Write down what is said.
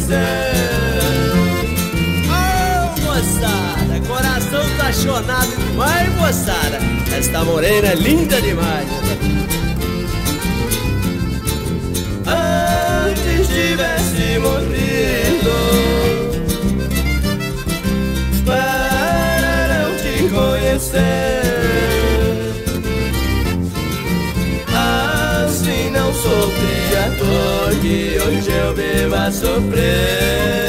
Oh, moçada, coração apaixonado demais, moçada. Esta morena é linda demais. Antes tivesse morrido para não te conhecer, assim não sofri a dor que hoje eu vivo a sofrer.